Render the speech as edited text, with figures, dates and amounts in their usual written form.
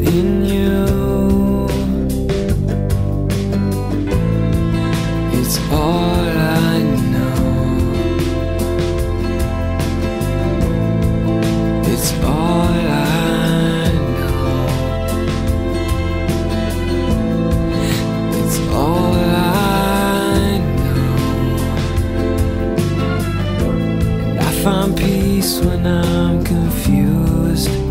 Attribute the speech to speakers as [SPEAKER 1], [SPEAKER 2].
[SPEAKER 1] in you. It's all I know. It's all I know. It's all I know. And I find peace when I'm confused.